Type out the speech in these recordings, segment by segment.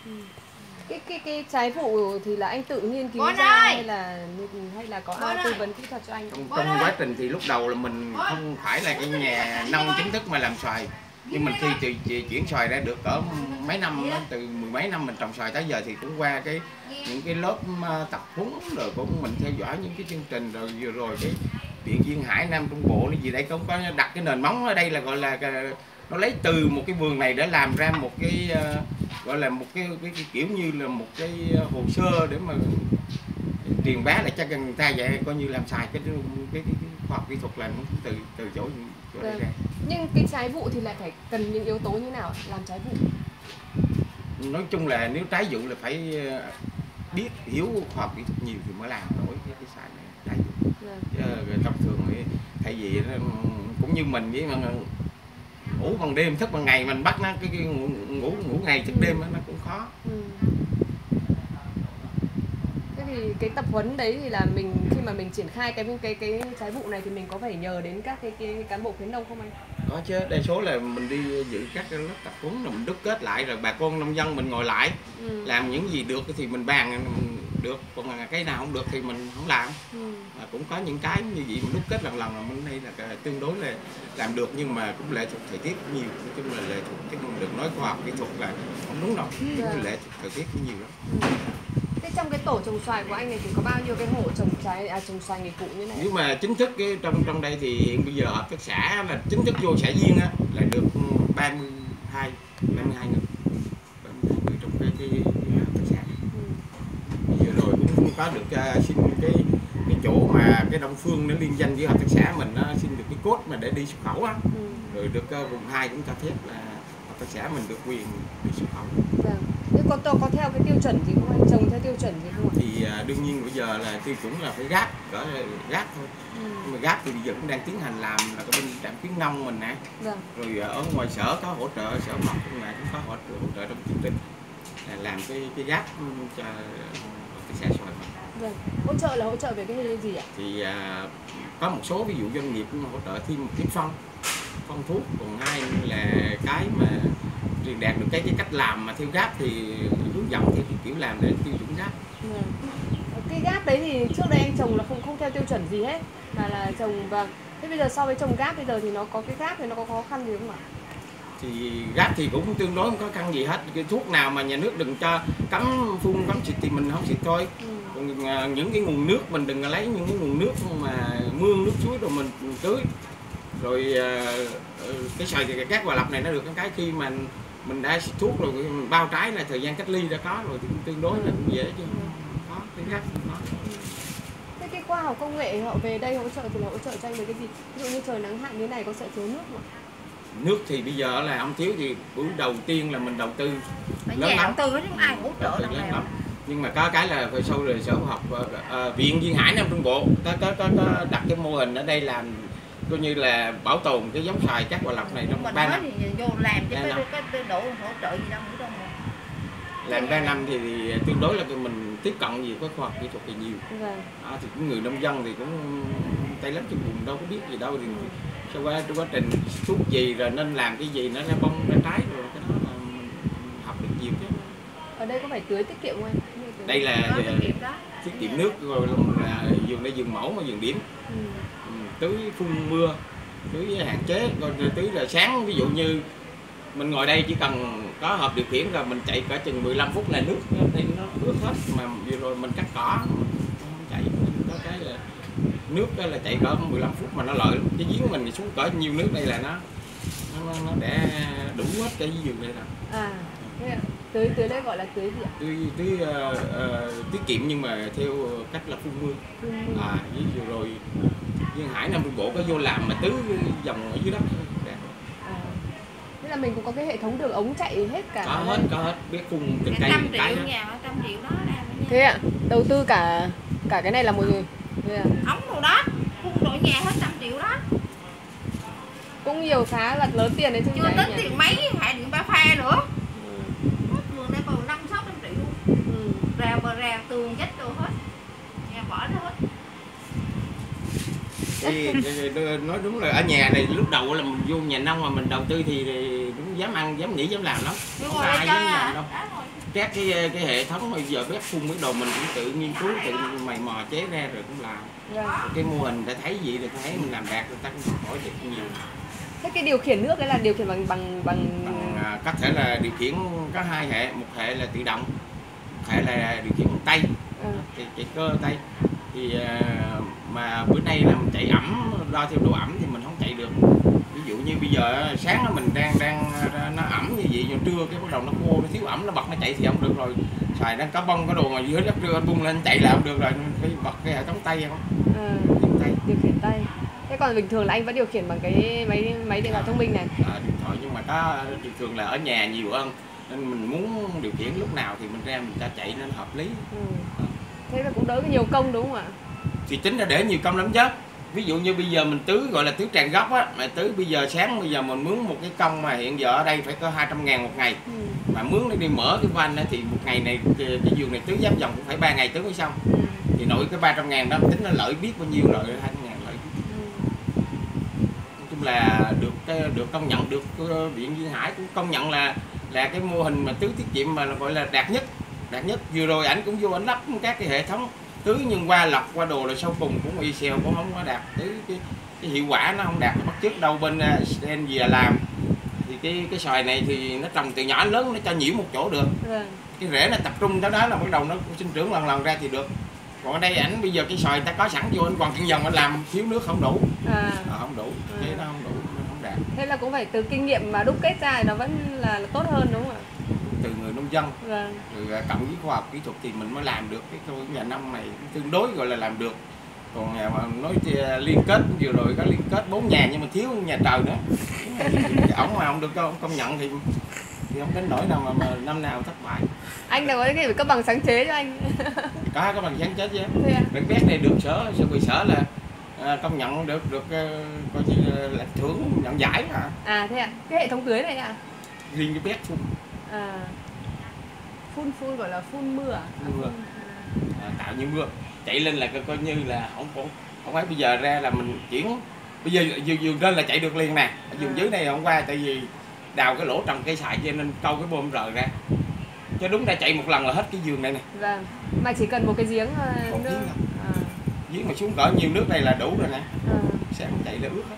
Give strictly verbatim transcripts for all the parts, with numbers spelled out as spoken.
Ừ. Cái cái cái trái vụ thì là anh tự nghiên cứu ra hay là hay là có ai tư vấn kỹ thuật cho anh? Trong, trong quá trình thì lúc đầu là mình không phải là cái nhà nông chính thức mà làm xoài, nhưng mình khi chị, chị chuyển xoài ra được ở mấy năm đó, từ mười mấy năm mình trồng xoài tới giờ thì cũng qua cái những cái lớp tập huấn rồi cũng mình theo dõi những cái chương trình rồi vừa rồi cái viện Duyên Hải Nam Trung Bộ cái gì đây cũng có đặt cái nền móng ở đây là gọi là nó lấy từ một cái vườn này để làm ra một cái gọi là một cái, cái, cái kiểu như là một cái hồ sơ để mà truyền bá lại cho người ta vậy, coi như làm xài cái cái, cái, cái khoa học kỹ thuật là nó từ từ chỗ, chỗ đây ra. Nhưng cái trái vụ thì lại phải cần những yếu tố như nào làm trái vụ? Nói chung là nếu trái vụ là phải biết hiểu khoa học kỹ thuật nhiều thì mới làm nổi cái, cái xài này trái vụ. Chứ thông thường thì thay vì cũng như mình với ngủ bằng đêm thức bằng ngày, mình bắt nó cái, cái ngủ, ngủ ngủ ngày thức đêm nó cũng khó. Ừ. Thế thì cái tập huấn đấy thì là mình khi mà mình triển khai cái cái cái trái vụ này thì mình có phải nhờ đến các cái, cái cán bộ khuyến nông không anh? Có chứ, đa số là mình đi dự các cái lớp tập huấn rồi mình đúc kết lại rồi bà con nông dân mình ngồi lại, ừ. làm những gì được thì mình bàn được, còn cái nào không được thì mình không làm. Ừ. Mà cũng có những cái như vậy mình đúc kết lần lần là mình đây là tương đối là làm được, nhưng mà cũng lệ thuộc thời tiết cũng nhiều, nói chung là lệ thuộc chứ mình đừng nói khoa học kỹ thuật là không đúng đâu, ừ. lệ thuộc thời tiết cũng nhiều lắm. Ừ. Thế trong cái tổ trồng xoài của anh này thì có bao nhiêu cái hộ trồng trái à, trồng xoài nghiệp vụ như này? Nếu mà chính thức cái trong trong đây thì hiện bây giờ hợp tác xã là chính thức vô xã viên á là được ba mươi hai người, ba mươi hai người trong cái cái, cái hợp tác xã. Ừ. Vừa rồi cũng có được uh, xin cái cái chỗ mà cái Đông Phương nó liên danh với hợp tác xã mình nó xin được cái code mà để đi xuất khẩu á. Ừ. Rồi được uh, vùng hai cũng cho phép là hợp tác xã mình được quyền đi xuất khẩu. Vâng. Thế có, có theo cái tiêu chuẩn gì không anh? Trồng theo tiêu chuẩn gì không ạ? Thì uh, đương nhiên bây giờ là tiêu chuẩn là phải gáp, cỡ gáp thôi. Ừ. Nhưng mà gáp thì bây giờ cũng đang tiến hành làm là cái bên trạm khuyến nông mình nè. Vâng. Rồi uh, ở ngoài sở có hỗ trợ, sở học cũng là cũng có hỗ trợ, hỗ trợ trong chương trình là làm cái cái gáp cho hợp tác xã xoài. Vâng. Hỗ trợ là hỗ trợ về cái gì ạ? Thì uh, có một số ví dụ doanh nghiệp hỗ trợ thêm một cái phân, phân thuốc, còn hai là cái mà truyền đạt được cái cái cách làm mà theo gáp thì hướng dẫn theo cái kiểu làm để tiêu chuẩn gáp. Ừ. Cái gáp đấy thì trước đây anh trồng là không không theo tiêu chuẩn gì hết, mà là trồng và thế bây giờ so với trồng gáp bây giờ thì nó có cái gáp thì nó có khó khăn gì không ạ? Thì gáp thì cũng tương đối không có khăn gì hết, cái thuốc nào mà nhà nước đừng cho cấm phun cấm xịt thì mình không xịt thôi. Ừ. Còn những cái nguồn nước mình đừng lấy những cái nguồn nước mà mương nước suối rồi mình tưới. Rồi cái xoài thì các hòa lập này nó được cái khi mà mình đã xịt thuốc rồi mình bao trái là thời gian cách ly đã có rồi thì tương đối là cũng dễ chứ có cái gáp không có. Thế cái khoa học công nghệ họ về đây hỗ trợ thì là hỗ trợ cho anh về cái gì? Ví dụ như trời nắng hạn như này có sợ thiếu nước không? Nước thì bây giờ là không thiếu, thì bữa đầu tiên là mình đầu tư phải lớn lắm, đầu tư chứ ai hỗ trợ đâu lắm. Nhưng mà có cái là phải sau rồi sở học à, viện Duyên Hải Nam Trung Bộ có, có, có, có đặt cái mô hình ở đây làm coi như là bảo tồn cái giống xoài các hòa lập này trong ba năm. Vô làm chứ cái cái độ hỗ trợ gì đâu nữa đâu mà. Làm ba năm thì, thì tương đối là mình tiếp cận gì với khoa học kỹ thuật thì nhiều. Vâng. À, thì cũng người nông dân thì cũng tay lắm trong vùng đâu có biết gì đâu thì ừ. sau qua trong quá trình thuốc gì rồi nên làm cái gì nó ra bông ra trái rồi cái đó là mình học được nhiều chứ. Ở đây có phải tưới tiết kiệm không anh? Đây là tiết kiệm nước rồi là vườn đây vườn mẫu mà vườn điểm. Ừ. Tưới phun mưa, tưới hạn chế, còn tưới là sáng ví dụ như mình ngồi đây chỉ cần có hộp điều khiển rồi mình chạy cỡ chừng mười lăm phút là nước thì nó ướt hết, mà vừa rồi mình cắt cỏ không chạy có cái là nước đó là chạy cỡ mười lăm phút mà nó lợi lắm. Cái giếng mình thì xuống cỡ nhiều nước đây là nó nó, nó để đủ hết cái vườn đây rồi. À, tưới tưới đây gọi là tưới gì ạ? Tưới tưới uh, uh, tiết kiệm nhưng mà theo cách là phun mưa. Phun à, với vừa rồi Duyên Hải Nam Trung Bộ có vô làm mà tưới dòng ở dưới đất. À, thế là mình cũng có cái hệ thống đường ống chạy hết cả. Có hết, có hết, biết phun từng cây trăm triệu nhà, trăm triệu đó làm. Thế ạ, đầu tư cả cả cái này là một người. À? Ống đồ đó, phun đội nhà hết trăm triệu đó. Cũng nhiều khá là lớn tiền đấy chứ. Chưa tính tiền mấy hệ điện ba pha nữa. Vườn đây còn năm sáu trăm triệu luôn. Ừ. Rào bờ rào tường chết đồ hết. Nhà bỏ nó hết. Thì, nói đúng là ở nhà này lúc đầu là mình vô nhà nông mà mình đầu tư thì đúng dám ăn, dám nghĩ, dám làm lắm. Không ai dám làm đâu. các cái cái hệ thống bây giờ bếp phun cái đồ mình cũng tự nghiên cứu, tự mày mò chế ra rồi cũng làm. Yeah. Cái mô hình ta thấy gì thì ta thấy mình làm đạt rồi ta cũng hỏi được nhiều. Thế cái điều khiển nước đấy là điều khiển bằng bằng bằng, bằng à, có thể là điều khiển có hai hệ, một hệ là tự động, một hệ là điều khiển bằng tay, ừ. chạy, chạy cơ tay. Thì à, mà bữa nay là mình chạy ẩm, đo theo độ ẩm thì mình không chạy được. Ví dụ như bây giờ sáng mình đang đang nó ẩm như vậy, rồi trưa cái bắt đầu nó khô, nó thiếu ẩm, nó bật nó chạy thì không được rồi. Xài đang cá bông có đồ mà dưới đất trưa anh bung lên chạy là không được rồi, phải bật cái hệ thống tay không? Ừ. Tay. Điều khiển tay. Thế còn bình thường là anh vẫn điều khiển bằng cái máy máy điện thoại thông minh này? À, điện thoại, nhưng mà có thường là ở nhà nhiều hơn nên mình muốn điều khiển lúc nào thì mình ra mình ta chạy nên hợp lý. Ừ. À. Thế là cũng đỡ nhiều công đúng không ạ? Thì tính ra để nhiều công lắm chứ. Ví dụ như bây giờ mình tưới gọi là tưới tràn gốc á, mà tưới bây giờ sáng bây giờ mình mướn một cái công mà hiện giờ ở đây phải có hai trăm ngàn một ngày. Ừ. Mà mướn để đi mở cái van á thì một ngày này cái vườn này tưới giáp dòng cũng phải ba ngày tưới mới xong. Ừ. Thì nội cái ba trăm ngàn đó tính nó lợi biết bao nhiêu lợi, hai trăm ngàn lợi. Ừ. Nói chung là được được công nhận, được Viện Duyên Hải cũng công nhận là là cái mô hình mà tưới tiết kiệm mà gọi là đạt nhất. Đạt nhất. Vừa rồi ảnh cũng vô ảnh lắp các cái hệ thống tưới nhưng qua lọc qua đồ rồi sau cùng cũng y xèo cũng không có đạt cái, cái, cái hiệu quả, nó không đạt bắt chước đâu bên Sten gì là làm. Thì cái cái xoài này thì nó trồng từ nhỏ đến lớn, nó cho nhiễu một chỗ được. Ừ. Cái rễ nó tập trung tới đó là bắt đầu nó sinh trưởng lần lần ra thì được. Còn ở đây ảnh bây giờ cái xoài ta có sẵn vô, anh còn chân dòng anh làm thiếu nước không đủ. À. À, không đủ, ừ. Thế nó không đủ, nó không đạt. Thế là cũng phải từ kinh nghiệm mà đúc kết ra thì nó vẫn là, là tốt hơn đúng không ạ? Từ người nông dân, vâng. Rồi cộng với khoa học kỹ thuật thì mình mới làm được cái thôi. Nhà nông này tương đối gọi là làm được. Còn nhà mà nói liên kết vừa rồi có liên kết bốn nhà nhưng mà thiếu nhà trời nữa. Ổng mà không được công nhận thì thì không đến nỗi nào mà, mà năm nào thất bại. Anh đã có cái phải cấp bằng sáng chế cho anh. Có có bằng sáng chế chứ. Cái bét này được sở sở sở là à, công nhận được được coi như là thưởng nhận giải mà. À thế à? Cái hệ thống tưới này à? Riêng cái bét phun. À. Phun phun gọi là phun mưa à? Mưa. À, tạo như mưa. Chạy lên là coi như là không có không phải bây giờ ra là mình chuyển bây giờ vườn trên là chạy được liền nè. Vườn à. Dưới này hôm qua tại vì đào cái lỗ trồng cây xài cho nên câu cái bơm rời ra. Chứ đúng ra chạy một lần là hết cái vườn này nè. Vâng. Mà chỉ cần một cái giếng thôi. Nước. À. Giếng mà xuống cỡ nhiều nước này là đủ rồi nè. À. Sáng chạy là ướt hết.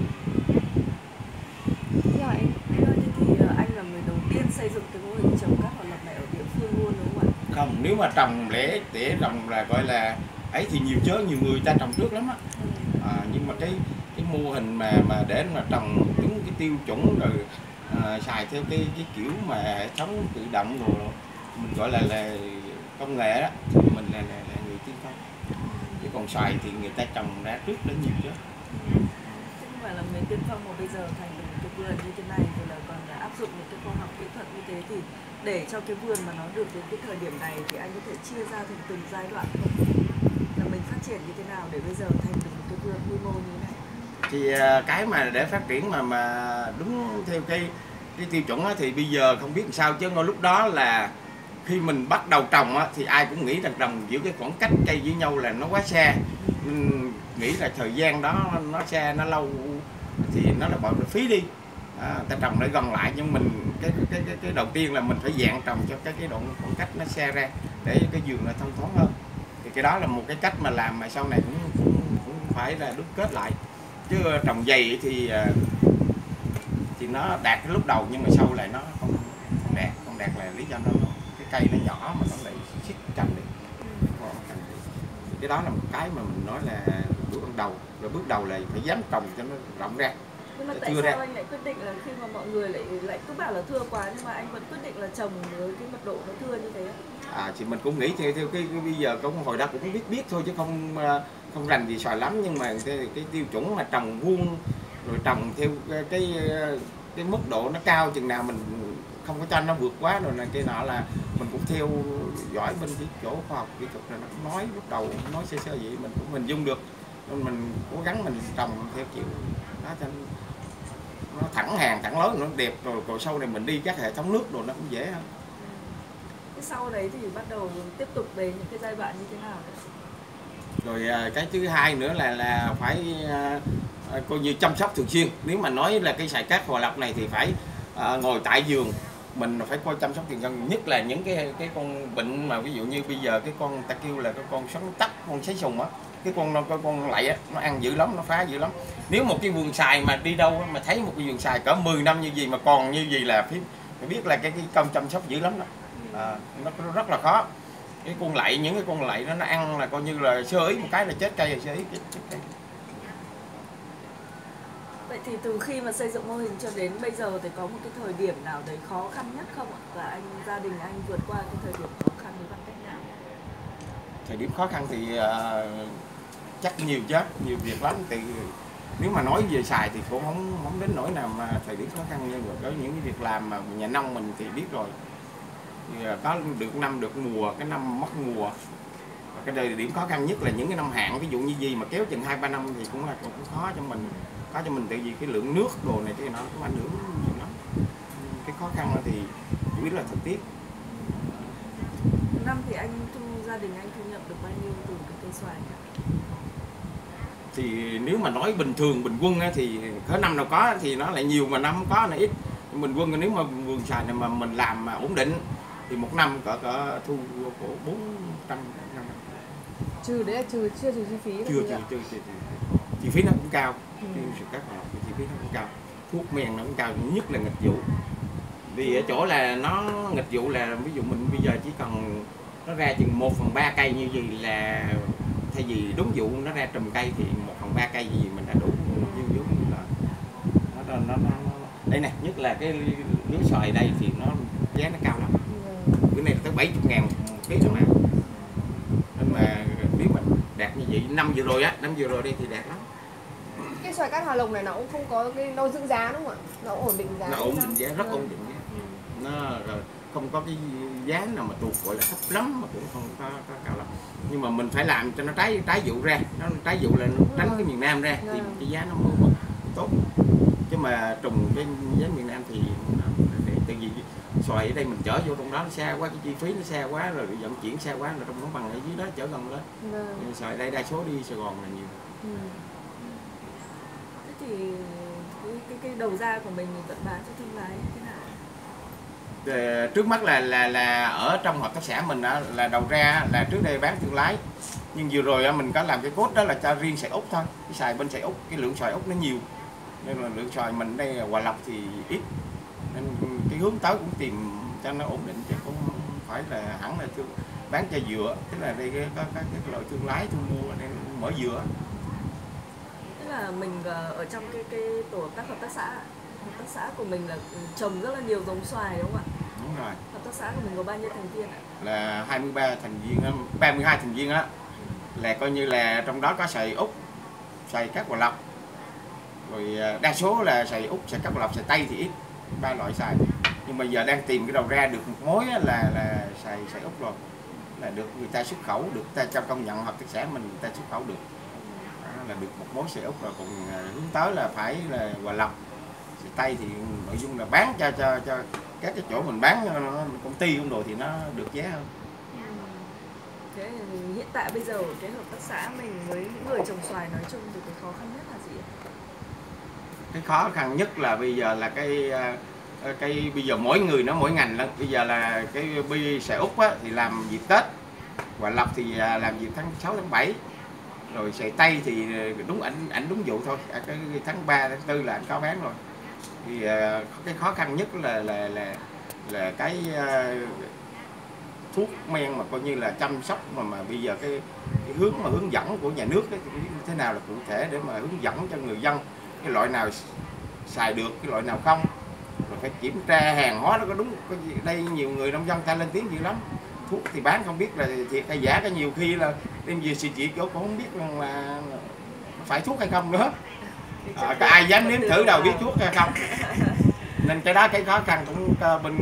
Thế hả anh? Anh ơi, thế thì anh là người đầu tiên xây dựng cái mô hình trồng các hoạt động này ở địa phương luôn đúng không ạ? Không, nếu mà trồng lẻ tỉa trồng là gọi là ấy thì nhiều chớ nhiều người ta trồng trước lắm á. Ừ. À, nhưng mà cái cái mô hình mà mà để mà trồng đúng cái tiêu chuẩn rồi à, xài theo cái cái kiểu mà hệ thống tự động rồi mình gọi là là công nghệ đó thì mình là, là, là người tiên phong. Chứ còn xoài thì người ta trồng ra trước đến nhiều chứ. Ừ. Chứ không phải là người tiên phong mà bây giờ thành một cái vườn như thế này thì là còn là áp dụng một cái khoa học kỹ thuật như thế thì để cho cái vườn mà nó được đến cái thời điểm này thì anh có thể chia ra thành từng giai đoạn không? Là mình phát triển như thế nào để bây giờ thành được một cái vườn quy mô như thế này? Thì cái mà để phát triển mà mà đúng theo cái cái tiêu chuẩn á, thì bây giờ không biết làm sao chứ ngay lúc đó là khi mình bắt đầu trồng á, thì ai cũng nghĩ rằng trồng giữa cái khoảng cách cây với nhau là nó quá xa. Mình nghĩ là thời gian đó nó xa nó lâu thì nó là bỏ phí đi. À, ta trồng để gần lại nhưng mình cái cái cái cái đầu tiên là mình phải dạng trồng cho cái cái đoạn khoảng cách nó xa ra để cái vườn nó thông thoáng hơn. Thì cái đó là một cái cách mà làm mà sau này cũng cũng, cũng phải là đúc kết lại. Chứ trồng dày thì thì nó đạt cái lúc đầu nhưng mà sau lại nó không, không đạt, không đạt là lý do nó cái cây nó nhỏ mà nó lại xích cành đi. Cái đó là một cái mà mình nói là bước ban đầu, rồi bước đầu là phải dám trồng cho nó rộng ra. Nhưng mà tại sao ra. Anh lại quyết định là khi mà mọi người lại lại cứ bảo là thưa quá nhưng mà anh vẫn quyết định là trồng với cái mật độ nó thưa như thế? À thì mình cũng nghĩ theo theo cái, cái bây giờ cũng hồi đó cũng biết biết thôi chứ không không rành gì xoài lắm, nhưng mà cái, cái tiêu chuẩn mà trồng vuông rồi trồng theo cái cái, cái mức độ nó cao chừng nào mình không có cho nó vượt quá rồi này kia nọ là mình cũng theo dõi bên cái chỗ khoa học kỹ thuật là nó cũng nói lúc đầu nói sơ sơ vậy mình cũng hình dung được nên mình cố gắng mình trồng theo kiểu đó cho nó thẳng hàng thẳng lớn nó đẹp rồi rồi sau này mình đi các hệ thống nước rồi nó cũng dễ hơn. Cái sau đấy thì bắt đầu tiếp tục đến những cái giai đoạn như thế nào đấy? Rồi cái thứ hai nữa là là phải uh, coi như chăm sóc thường xuyên. Nếu mà nói là cái xài cát Hòa Lộc này thì phải uh, ngồi tại vườn mình phải coi chăm sóc tiền cân, nhất là những cái cái con bệnh mà ví dụ như bây giờ cái con ta kêu là cái con xoắn tắc, con sấy sùng á, cái con con con lậy á, nó ăn dữ lắm, nó phá dữ lắm. Nếu một cái vườn xoài mà đi đâu mà thấy một cái vườn xoài cỡ mười năm như gì mà còn như gì là phải, phải biết là cái cái công chăm sóc dữ lắm đó. À, nó, nó rất là khó. Cái con lậy, những cái con lậy nó nó ăn là coi như là sơ ý một cái là chết cây, rồi sơ ý chết, chết cây. Vậy thì từ khi mà xây dựng mô hình cho đến bây giờ thì có một cái thời điểm nào đấy khó khăn nhất không ạ? Và anh gia đình anh vượt qua cái thời điểm khó khăn đấy bằng cách nào? Thời điểm khó khăn thì uh, chắc nhiều chứ, nhiều việc lắm. Thì nếu mà nói về xài thì cũng không không đến nỗi nào mà thời điểm khó khăn, nhưng mà có những cái việc làm mà nhà nông mình thì biết rồi. Thì có được năm được mùa, cái năm mất mùa. Và cái thời điểm khó khăn nhất là những cái năm hạn, ví dụ như gì mà kéo chừng hai ba năm thì cũng là cũng khó cho mình. Có cho mình tại vì cái lượng nước đồ này cái nó cũng ảnh hưởng nhiều lắm. Cái khó khăn thì chỉ biết là thời tiết. Năm thì anh thu gia đình anh thu nhập được bao nhiêu từ cái cây xoài nhỉ? Thì nếu mà nói bình thường bình quân thì có năm nào có thì nó lại nhiều, mà năm không có là ít. Bình quân nếu mà vườn xoài này mà mình làm mà ổn định thì một năm cỡ cỡ thu của bốn trăm năm. Trừ đấy là trừ chưa trừ chi phí. Chưa chưa, chưa chưa chưa chi phí nó cũng cao. Ừ. Các chi phí nó cũng cao, thuốc men nó cũng cao, nhất là nghịch vụ. Vì ở chỗ là nó nghịch vụ là ví dụ mình bây giờ chỉ cần nó ra chừng một phần ba cây như gì là thay vì đúng vụ nó ra trùm cây thì một phần ba cây gì mình đã đủ như giống như là nó, nó, nó, nó đây nè, nhất là cái lứa xoài đây thì nó giá nó cao lắm. Bữa nay tới bảy mươi ngàn một ký thôi mà. Nên mà nếu mà đạt như vậy năm vừa rồi á, năm vừa rồi đây thì đạt lắm. Cái xoài cát Hòa Lộc này nó cũng không có cái nó giữ giá đúng không ạ? Nó ổn định giá. Nó ổn định giá, rất ổn định giá. Ừ. Nó không có cái giá nào mà tuột gọi là thấp lắm mà cũng không có, có cao lắm. Nhưng mà mình phải làm cho nó trái trái vụ ra, nó trái vụ là nó tránh cái miền Nam ra thì ừ. cái giá nó mới tốt. Chứ mà trùng cái giá miền Nam thì từ vì xoài ở đây mình chở vô trong đó nó xa quá, cái chi phí nó xa quá, rồi vận chuyển xa quá, rồi trong nó bằng ở dưới đó chở gần lên. Ừ. Xoài ở đây đa số đi Sài Gòn là nhiều. Ừ. Thế thì cái, cái, cái đầu ra của mình vận bán cho thương lái thế nào? Để, trước mắt là là là ở trong hợp tác xã mình đó, là đầu ra là trước đây bán thương lái, nhưng vừa rồi mình có làm cái cốt đó là cho riêng xoài Úc thôi. Cái xoài bên xoài Úc, cái lượng xoài Úc nó nhiều nên là lượng xoài mình đây Hòa Lộc thì ít, nên cái hướng tới cũng tìm cho nó ổn định chứ cũng không phải là hẳn là thương, bán cho dừa, tức là đây có các cái, cái loại thương lái thu mua nên mở dừa. Tức là mình ở trong cái cái tổ hợp tác hợp tác xã, hợp tác xã của mình là trồng rất là nhiều giống xoài đúng không ạ? Đúng rồi. Hợp tác xã của mình có bao nhiêu thành viên ạ? Là hai mươi ba thành viên, ba mươi hai thành viên á, là coi như là trong đó có xoài Úc, xoài cát Hòa Lộc, rồi đa số là xoài Úc, xoài cát Hòa Lộc, xoài Tây thì ít, ba loại xoài. Nhưng mà giờ đang tìm cái đầu ra được một mối là là xoài xoài Úc rồi, là được người ta xuất khẩu, được ta cho công nhận hợp tác xã mình người ta xuất khẩu được. Đó, là được một mối xoài Úc rồi, còn hướng tới là phải là Hòa Lộc. Xoài Tây thì nội dung là bán cho cho cho các cái chỗ mình bán công ty công đồ thì nó được giá hơn. Thế hiện tại bây giờ cái hợp tác xã mình với những người trồng xoài nói chung thì cái khó khăn nhất là gì? Cái khó khăn nhất là bây giờ là cái cái bây giờ mỗi người nó mỗi ngành lắm. Bây giờ là cái bi xoài Úc á, thì làm dịp Tết, Hòa Lộc thì làm dịp tháng sáu tháng bảy, rồi xoài Tây thì đúng ảnh ảnh đúng vụ thôi, cái tháng ba tháng tư là anh có bán rồi. Thì cái khó khăn nhất là là là là cái uh, thuốc men mà coi như là chăm sóc mà mà bây giờ cái, cái hướng mà hướng dẫn của nhà nước ấy, thì thế nào là cụ thể để mà hướng dẫn cho người dân cái loại nào xài được, cái loại nào không, rồi phải kiểm tra hàng hóa nó có đúng. Có gì, đây nhiều người nông dân ta lên tiếng dữ lắm, thuốc thì bán không biết là thiệt hay giả, cái nhiều khi là đem về xì chị chỗ cũng không biết là phải thuốc hay không nữa. À, có ai dám nếm thử đâu biết thuốc hay không, nên cái đó cái khó khăn cũng bên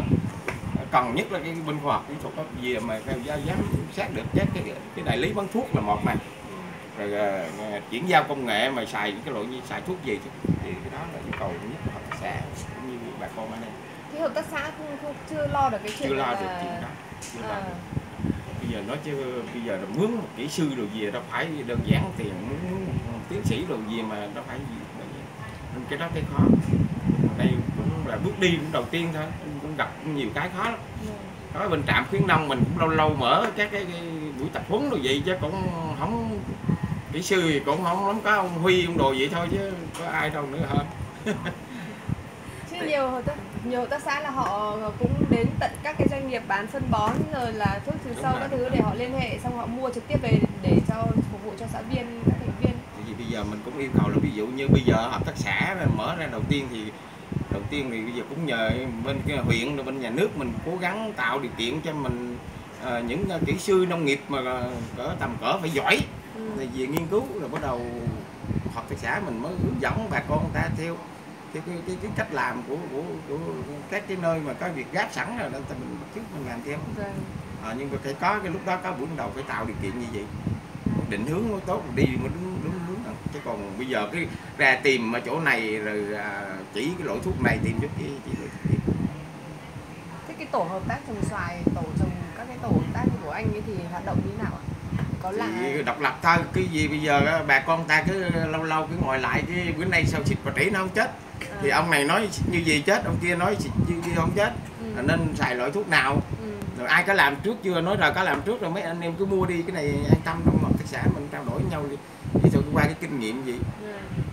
cần nhất là cái bên khoa học kỹ thuật đó, gì mà dám xác được cái cái, cái đại lý bán thuốc là một này, rồi uh, chuyển giao công nghệ mà xài cái loại như xài thuốc gì chứ, thì cái đó là yêu cầu nhất của hợp tác xã cũng như bà con ở đây. Cái hợp tác xã không, không chưa lo được cái chuyện chưa lo là... được chuyện đó. Chưa à. lo được. Bây giờ nói chứ bây giờ là mướn một kỹ sư rồi gì đâu phải đơn giản tiền, mướn mướn một tiến sĩ rồi gì mà đâu phải gì, nên cái đó cái khó. Đây cũng là bước đi cũng đầu tiên thôi, cũng cũng gặp nhiều cái khó lắm. Ừ. Ở bên trạm khuyến nông mình cũng lâu lâu mở các cái, cái buổi tập huấn đồ vậy chứ cũng không, kỹ sư thì cũng không lắm, có ông Huy ông đồ vậy thôi chứ có ai đâu nữa hơn. Chứ nhiều hợp tác nhiều hợp tác xã là họ cũng đến tận các cái doanh nghiệp bán phân bón rồi là thuốc trừ sâu các thứ để họ liên hệ xong họ mua trực tiếp về để cho phục vụ cho xã viên, các thành viên. Vì bây giờ mình cũng yêu cầu là ví dụ như bây giờ hợp tác xã mở ra đầu tiên thì đầu tiên thì bây giờ cũng nhờ bên cái huyện rồi bên nhà nước mình cố gắng tạo điều kiện cho mình à, những kỹ sư nông nghiệp mà cỡ tầm cỡ phải giỏi Ừ. thì về nghiên cứu rồi bắt đầu hợp tác xã mình mới hướng dẫn bà con người ta theo theo cái, cái, cái cách làm của, của, của các cái nơi mà có việc gáp sẵn rồi nên mình trước mình làm theo. Vâng. À, nhưng mà phải có cái lúc đó có buổi đầu phải tạo điều kiện như vậy, định hướng nó tốt đi mới đúng đúng đúng đó. Chứ còn bây giờ cái ra tìm mà chỗ này rồi à, chỉ cái loại thuốc này tìm chỗ kia chỉ loại thuốc kia. Thế cái tổ hợp tác trồng xoài, tổ trồng các cái tổ hợp tác của anh ấy thì hoạt động như thế nào ạ? Có là Thì độc lập thôi, cái gì bây giờ á, bà con ta cứ lâu lâu cứ ngồi lại cái bữa nay sao xịt bà trĩ nó không chết, à. thì ông này nói như gì chết, ông kia nói xịt như gì không chết, Ừ. nên xài loại thuốc nào. Ừ. Rồi ai có làm trước chưa, nói rồi có làm trước rồi mấy anh em cứ mua đi, cái này an tâm trong hợp tác xã mình trao đổi với nhau đi, thì thôi qua cái kinh nghiệm gì. Ừ.